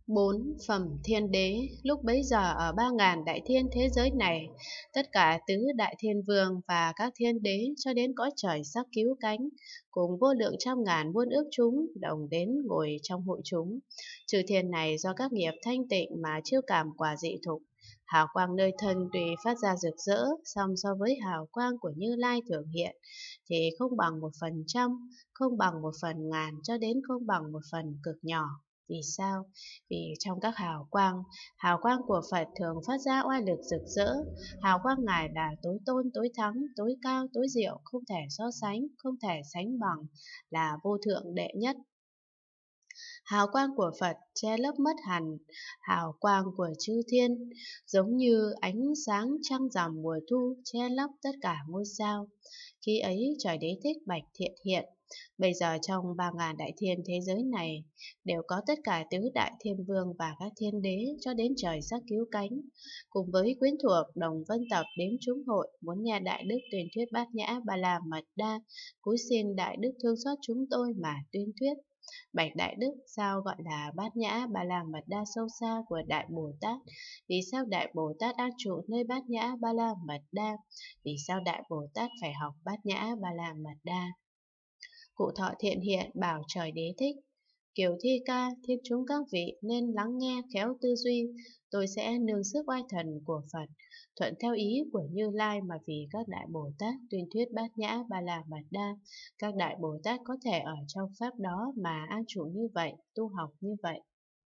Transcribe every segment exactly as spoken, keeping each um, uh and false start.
Bốn phẩm thiên đế. Lúc bấy giờ ở ba ngàn đại thiên thế giới này, tất cả tứ đại thiên vương và các thiên đế cho đến cõi trời sắc cứu cánh, cùng vô lượng trăm ngàn muôn ước chúng đồng đến ngồi trong hội chúng. Chư thiên này do các nghiệp thanh tịnh mà chiêu cảm quả dị thục, hào quang nơi thân tùy phát ra rực rỡ, song so với hào quang của Như Lai thường hiện thì không bằng một phần trăm, không bằng một phần ngàn, cho đến không bằng một phần cực nhỏ. Vì sao? Vì trong các hào quang, hào quang của Phật thường phát ra oai lực rực rỡ. Hào quang Ngài là tối tôn, tối thắng, tối cao, tối diệu, không thể so sánh, không thể sánh bằng, là vô thượng đệ nhất. Hào quang của Phật che lấp mất hẳn hào quang của chư thiên, giống như ánh sáng trăng rằm mùa thu che lấp tất cả ngôi sao. Khi ấy trời đế thích bạch thiện hiện. Bây giờ trong ba ngàn đại thiên thế giới này đều có tất cả tứ đại thiên vương và các thiên đế cho đến trời sắc cứu cánh, cùng với quyến thuộc đồng vân tập đến chúng hội, muốn nghe đại đức tuyên thuyết bát nhã ba la mật đa, cúi xin đại đức thương xót chúng tôi mà tuyên thuyết. Bạch đại đức, sao gọi là bát nhã ba la mật đa sâu xa của đại Bồ Tát? Vì sao đại Bồ Tát an trụ nơi bát nhã ba la mật đa? Vì sao đại Bồ Tát phải học bát nhã ba la mật đa? Cụ thọ thiện hiện bảo trời đế thích: Kiều Thi Ca, thiên chúng các vị nên lắng nghe khéo tư duy, tôi sẽ nương sức oai thần của Phật, thuận theo ý của Như Lai mà vì các đại Bồ Tát tuyên thuyết bát nhã ba la mật đa. Các đại Bồ Tát có thể ở trong pháp đó mà an trụ như vậy, tu học như vậy.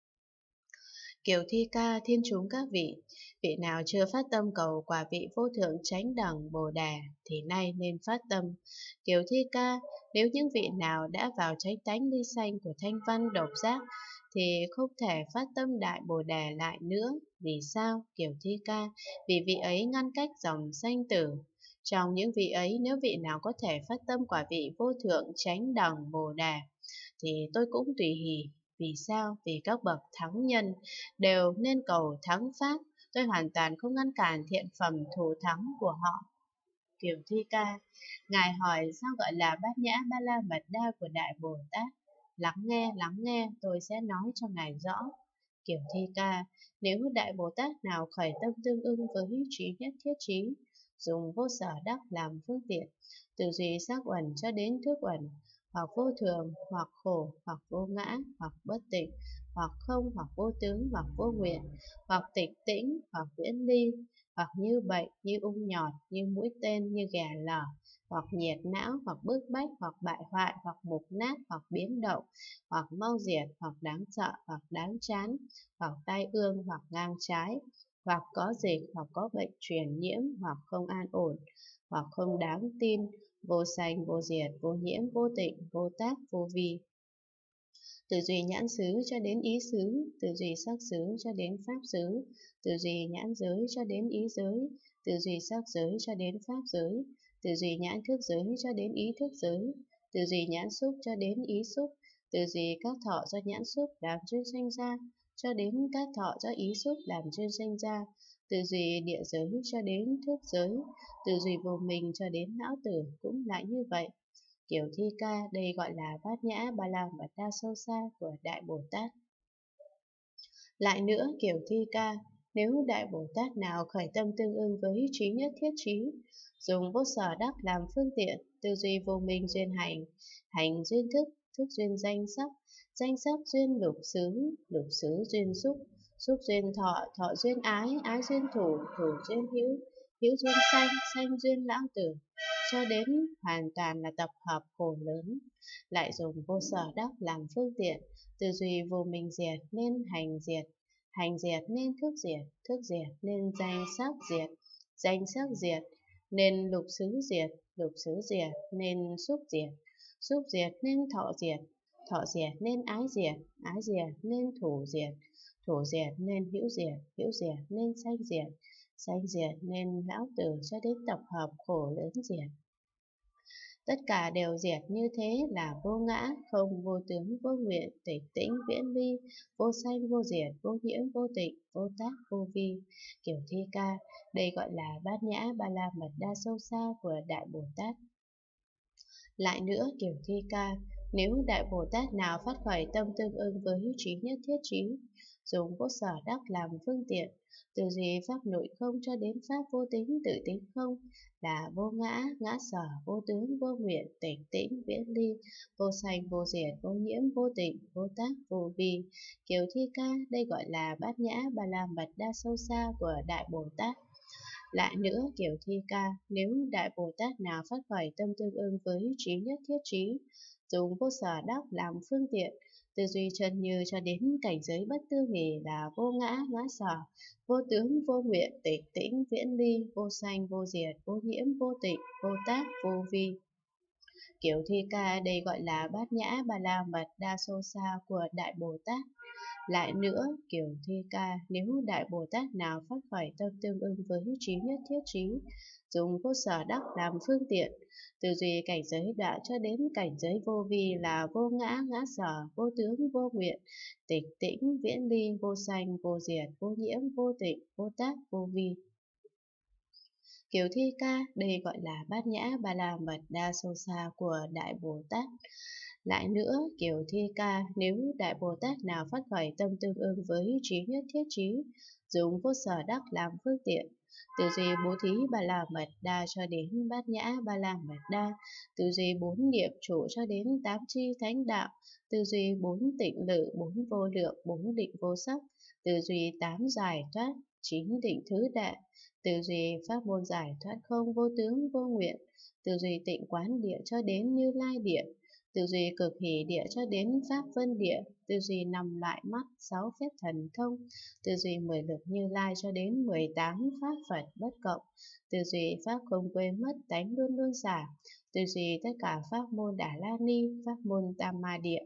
Kiều Thi Ca, thiên chúng các vị, vị nào chưa phát tâm cầu quả vị vô thượng chánh đẳng Bồ Đề thì nay nên phát tâm. Kiều Thi Ca, nếu những vị nào đã vào chánh tánh ly sanh của thanh văn độc giác thì không thể phát tâm đại Bồ Đề lại nữa. Vì sao? Kiều Thi Ca, vì vị ấy ngăn cách dòng sanh tử. Trong những vị ấy, nếu vị nào có thể phát tâm quả vị vô thượng chánh đẳng Bồ Đề thì tôi cũng tùy hỷ. Vì sao? Vì các bậc thắng nhân đều nên cầu thắng pháp, tôi hoàn toàn không ngăn cản thiện phẩm thù thắng của họ. Kiều Thi Ca, Ngài hỏi sao gọi là bát nhã ba la mật đa của Đại Bồ Tát? Lắng nghe, lắng nghe, tôi sẽ nói cho Ngài rõ. Kiều Thi Ca, nếu Đại Bồ Tát nào khởi tâm tương ưng với trí nhất thiết trí, dùng vô sở đắc làm phương tiện, từ duy sắc uẩn cho đến thức uẩn, hoặc vô thường, hoặc khổ, hoặc vô ngã, hoặc bất tịnh, hoặc không, hoặc vô tướng, hoặc vô nguyện, hoặc tịch tĩnh, hoặc viễn ly, hoặc như bệnh, như ung nhọt, như mũi tên, như ghẻ lở, hoặc nhiệt não, hoặc bức bách, hoặc bại hoại, hoặc mục nát, hoặc biến động, hoặc mau diệt, hoặc đáng sợ, hoặc đáng chán, hoặc tai ương, hoặc ngang trái, hoặc có dịch, hoặc có bệnh truyền nhiễm, hoặc không an ổn, hoặc không đáng tin, vô sanh, vô diệt, vô nhiễm, vô tịnh, vô tác, vô vi. Từ duy nhãn xứ cho đến ý xứ, từ duy sắc xứ cho đến pháp xứ, từ duy nhãn giới cho đến ý giới, từ duy sắc giới cho đến pháp giới, từ duy nhãn thức giới cho đến ý thức giới, từ duy nhãn xúc cho đến ý xúc, từ duy các thọ do nhãn xúc làm duyên sanh ra, cho đến các thọ do ý xúc làm duyên sanh ra, từ duy địa giới cho đến thức giới, từ duy vô minh cho đến não tử cũng lại như vậy. Kiều Thi Ca, đây gọi là bát nhã ba la mật đa sâu xa của Đại Bồ Tát. Lại nữa, Kiều Thi Ca, nếu Đại Bồ Tát nào khởi tâm tương ưng với trí nhất thiết trí, dùng vô sở đắc làm phương tiện, tư duy vô minh duyên hành, hành duyên thức, thức duyên danh sắc, danh sắc duyên lục xứ, lục xứ duyên xúc, xúc duyên thọ, thọ duyên ái, ái duyên thủ, thủ duyên hữu, hữu duyên sanh, sanh duyên lão tử, cho đến hoàn toàn là tập hợp khổ lớn, lại dùng vô sở đắc làm phương tiện, tư duy vô minh diệt nên hành diệt, hành diệt nên thức diệt, thức diệt nên danh sắc diệt, danh sắc diệt nên lục xứ diệt, lục xứ diệt nên xúc diệt, xúc diệt nên thọ diệt, thọ diệt nên ái diệt, ái diệt nên thủ diệt, thủ diệt nên hữu diệt, hữu diệt nên sanh diệt, sanh diệt nên lão tử, cho đến tập hợp khổ lớn diệt. Tất cả đều diệt như thế là vô ngã, không, vô tướng, vô nguyện, tịch tĩnh, viễn ly, vô sanh, vô diệt, vô nhiễm, vô tịnh, vô tác, vô vi. Kiều Thi Ca, đây gọi là bát nhã ba la mật đa sâu xa của Đại Bồ Tát. Lại nữa, Kiều Thi Ca, nếu Đại Bồ Tát nào phát khởi tâm tương ưng với trí nhất thiết trí, dùng vô sở đắc làm phương tiện, từ duy pháp nội không cho đến pháp vô tính tự tính không, là vô ngã, ngã sở, vô tướng, vô nguyện, tỉnh tĩnh, viễn ly, vô sanh, vô diệt, vô nhiễm, vô tịnh, vô tác, vô vi. Kiều Thi Ca, đây gọi là bát nhã ba la mật đa sâu xa của Đại Bồ Tát. Lại nữa, Kiều Thi Ca, nếu Đại Bồ Tát nào phát khởi tâm tương ưng với trí nhất thiết trí, dùng vô sở đắc làm phương tiện, tư duy chân như cho đến cảnh giới bất tư nghì là vô ngã, ngã sở, vô tướng, vô nguyện, tịch tĩnh, viễn ly, vô sanh, vô diệt, vô nhiễm, vô tịnh, vô tác, vô vi. Kiều Thi Ca đây gọi là bát nhã ba la mật đa sô xa của Đại Bồ Tát. Lại nữa, Kiều Thi Ca, nếu Đại Bồ Tát nào phát khởi tâm tương ưng với trí nhất thiết trí, dùng vô sở đắc làm phương tiện, từ duy cảnh giới đoạn cho đến cảnh giới vô vi là vô ngã, ngã sở, vô tướng, vô nguyện, tịch tĩnh, viễn ly, vô sanh, vô diệt, vô nhiễm, vô tịnh, vô tác, vô vi. Kiều Thi Ca, đây gọi là bát nhã ba la mật đa sâu xa của Đại Bồ Tát. Lại nữa, Kiều Thi Ca, nếu Đại Bồ Tát nào phát khởi tâm tương ưng với trí nhất thiết trí, dùng vô sở đắc làm phương tiện, từ duy bố thí ba la mật đa cho đến bát nhã ba la mật đa, từ duy bốn niệm trụ cho đến tám chi thánh đạo, từ duy bốn tịnh lự, bốn vô lượng, bốn định vô sắc, từ duy tám giải thoát, chín định thứ đệ, từ duy pháp môn giải thoát không vô tướng vô nguyện, từ duy tịnh quán địa cho đến Như Lai địa, từ duy cực hỷ địa cho đến pháp vân địa, từ duy năm loại mắt, sáu phép thần thông, từ duy mười lực Như Lai cho đến mười tám pháp Phật bất cộng, từ duy pháp không quên mất tánh luôn luôn xả, từ duy tất cả pháp môn Đà La Ni, pháp môn Tam Ma Địa.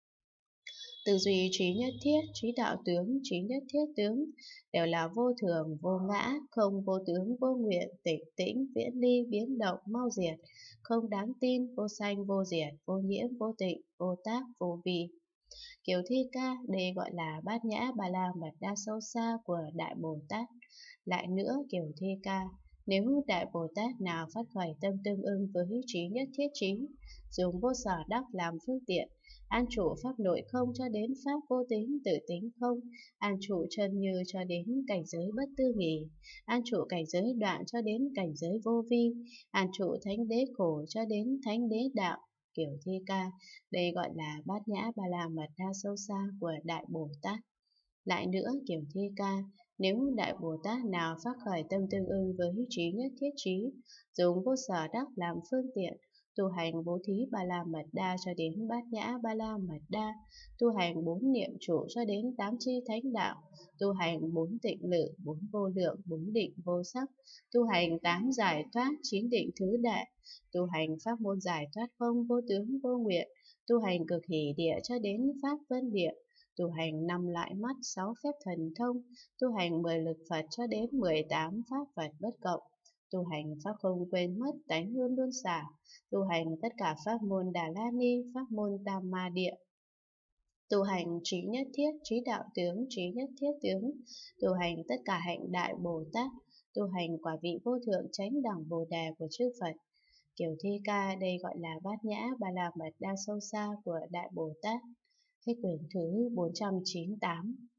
Tư duy trí nhất thiết, trí đạo tướng, trí nhất thiết tướng đều là vô thường, vô ngã, không vô tướng, vô nguyện, tịch tĩnh, viễn ly, biến động, mau diệt, không đáng tin, vô sanh, vô diệt, vô nhiễm, vô tịnh, vô tác, vô vi. Kiều Thi Ca, đây gọi là bát nhã ba la mật đa sâu xa của Đại Bồ Tát. Lại nữa, Kiều Thi Ca, nếu Đại Bồ Tát nào phát khởi tâm tương ưng với trí nhất thiết trí, dùng vô sở đắc làm phương tiện, an trụ pháp nội không cho đến pháp vô tính tự tính không, an trụ chân như cho đến cảnh giới bất tư nghì, an trụ cảnh giới đoạn cho đến cảnh giới vô vi, an trụ thánh đế khổ cho đến thánh đế đạo. Kiều Thi Ca, đây gọi là bát nhã ba la mật đa sâu xa của Đại Bồ Tát. Lại nữa, Kiều Thi Ca, nếu Đại Bồ Tát nào phát khởi tâm tương ưng với trí nhất thiết trí, dùng vô sở đắc làm phương tiện, tu hành bố thí ba la mật đa cho đến bát nhã ba la mật đa, tu hành bốn niệm trụ cho đến tám chi thánh đạo, tu hành bốn tịnh lự, bốn vô lượng, bốn định vô sắc, tu hành tám giải thoát, chín định thứ đệ, tu hành pháp môn giải thoát không vô tướng vô nguyện, tu hành cực hỷ địa cho đến pháp vân địa, tu hành năm loại mắt, sáu phép thần thông, tu hành mười lực Phật cho đến mười tám pháp Phật bất cộng, tu hành pháp không quên mất tánh luôn luôn xả, tu hành tất cả pháp môn Đà La Ni, pháp môn Tam Ma Địa, tu hành trí nhất thiết, trí đạo tướng, trí nhất thiết tướng, tu hành tất cả hạnh Đại Bồ Tát, tu hành quả vị vô thượng chánh đẳng Bồ Đề của chư Phật. Kiều Thi Ca, đây gọi là bát nhã ba la mật đa sâu xa của Đại Bồ Tát. Hết quyển thứ bốn trăm chín mươi tám.